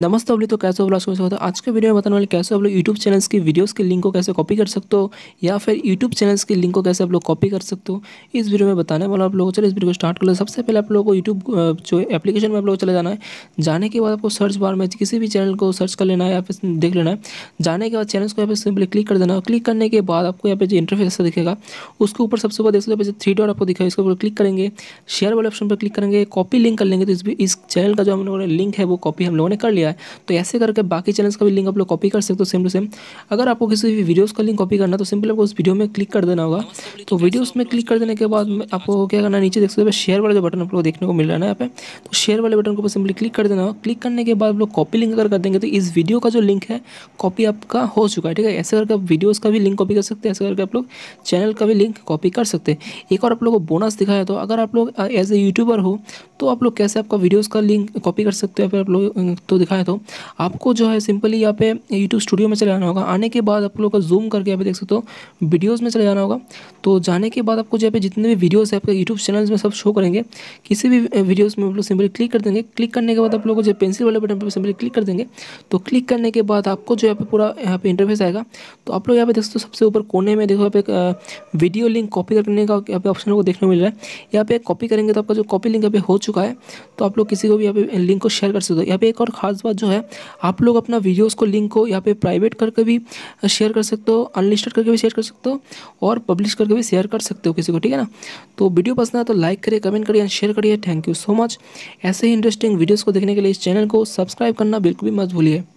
नमस्ते अवली, तो कैसे हो आप लोग? होता है आज के वीडियो में बताने वाले कैसे आप लोग यूट्यूब चैनल्स की वीडियोस के लिंक को कैसे कॉपी कर सकते हो या फिर यूट्यूब चैनल्स के लिंक को कैसे आप लोग कॉपी कर सकते हो। इस वीडियो में बताने वाला आप लोगों को। चलिए इस वीडियो को स्टार्ट कर लो। सबसे पहले आप लोगों को यूट्यूब जो एप्लीकेशन में आप लोग चले जाना है। जाने के बाद आपको सर्च बार में किसी भी चैनल को सर्च कर लेना है या फिर देख लेना है। जाने के बाद चैनल्स को यहाँ पे सिंपली क्लिक कर देना है। क्लिक करने के बाद आपको यहाँ पे जो इंटरफेस ऐसा दिखेगा, उसके ऊपर सबसे ऊपर देख सकते हो थ्री डॉट आपको दिखा है, इसके ऊपर क्लिक करेंगे। शेयर वाले ऑप्शन पर क्लिक करेंगे, कॉपी लिंक कर लेंगे। तो इस चैनल का जो हम लोगों ने लिंक है वो कॉपी हम लोगों ने कर लिया है। तो ऐसे करके बाकी चैनल्स का भी लिंक आप लोग कॉपी कर सकते हो सेम टू सेम। अगर आपको किसी भी वीडियोस का लिंक कॉपी करना है तो सिंपल आपको उस वीडियो में क्लिक कर देना होगा। तो वीडियोस में क्लिक कर देने के बाद आपको क्या करना है, नीचे देख सकते हो शेयर वाला जो बटन आप लोग देखने को मिल रहा है ना यहाँ पे, तो शेयर वाले बटन को सिंपली क्लिक कर देना होगा। क्लिक करने के बाद आप लोग कॉपी लिंक अगर कर देंगे तो इस वीडियो का जो लिंक है कॉपी आपका हो चुका है। ठीक है, ऐसे करके आप वीडियोस का भी लिंक कॉपी कर सकते हैं, ऐसे करके आप लोग चैनल का भी लिंक कॉपी कर सकते हैं। एक और आप लोगों को बोनस दिखाया, तो अगर आप लोग एज ए यूट्यूबर हो तो आप लोग कैसे आपका वीडियोस का लिंक कॉपी कर सकते हो। फिर आप लोग तो दिखाया, तो आपको जो है सिंपली यहाँ पे यूट्यूब स्टूडियो में चले जाना होगा। आने के बाद आप लोग का जूम करके यहाँ पे देख सकते हो वीडियोस में चले जाना होगा। तो जाने के बाद आपको जो पे जितने भी वीडियोस है आपके यूट्यूब चैनल्स में सब शो करेंगे। किसी भी वीडियोस में आप लोग सिंपली क्लिक कर देंगे। क्लिक करने के बाद आप लोगों को जो पेंसिल वाले बटन पर सिंपली क्लिक कर देंगे। तो क्लिक करने के बाद आपको जो यहाँ पे पूरा यहाँ पे इंटरफेस आएगा। तो आप लोग यहाँ पे देख सकते हो सबसे ऊपर कोने में देखो यहाँ पे वीडियो लिंक कॉपी करने का यहाँ पे ऑप्शन को देखने को मिल रहा है। यहाँ पे कॉपी करेंगे तो आपका जो कॉपी लिंक यहाँ पे हो चुका है। तो आप लोग किसी को भी यहाँ पे लिंक को शेयर कर सकते हो। यहाँ पे एक और खास बात जो है, आप लोग अपना वीडियोस को लिंक को यहाँ पे प्राइवेट करके भी शेयर कर सकते हो, अनलिस्टेड करके भी शेयर कर सकते हो और पब्लिश करके भी शेयर कर सकते हो किसी को। ठीक है ना। तो वीडियो पसंद है तो लाइक करिए, कमेंट करिए, शेयर करिए। Thank you so much. ऐसे ही इंटरेस्टिंग वीडियोस को देखने के लिए इस चैनल को सब्सक्राइब करना बिल्कुल भी मत भूलिए।